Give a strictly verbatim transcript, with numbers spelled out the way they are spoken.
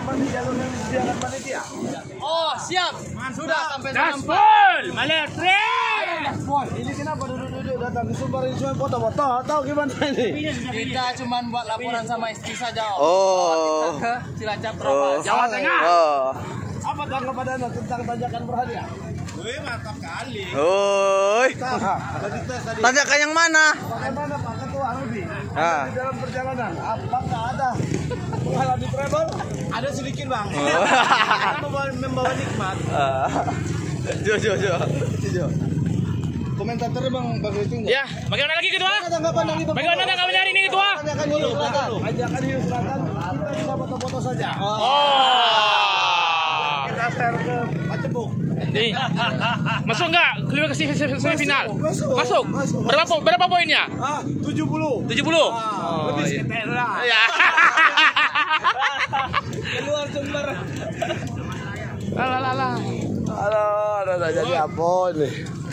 aman di jalur yang disediakan panitia? Oh, siap. Sudah sampai Gaspol, Maletri. Ini kenapa duduk-duduk datang ke Sumbar ini cuma foto-foto atau gimana ini? Kita cuma buat laporan sama istri saja. Oh. Kita ke Cilacap, Oh. Trabas. Jawa Tengah. Oh. Apa tanggapan Anda tentang tanjakan berhadiah? Wih, mantap kali. Oi. Tadi tes tadi. Tanjakan yang mana? Bagaimana Pak Ketua Rudi? Ah. Di dalam perjalanan, apakah ada mengalami trouble? Ada sedikit bang. Oh. membawa, membawa nikmat. Ah. Jo jo jo. Jo. Komentatornya Bang Bang Riting. Ya, bagaimana lagi ketua? Tanggapan dari Bapak. Bagaimana tanggapan hari ini ketua? Tanjakan Hiu Selatan. Tanjakan Hiu Selatan. Kita bisa foto-foto saja. Oh. Kita share ke Pacebuk. Nih. Masuk nggak? Keluar ke semifinal. Masuk. Masuk. Masuk. Berapa po- berapa poinnya? Ah, tujuh puluh. tujuh puluh. Ah, lebih iya. sekitar lah. Ya. Keluar Sumber. Lah lah lah lah. Halo, udah jadi apa nih?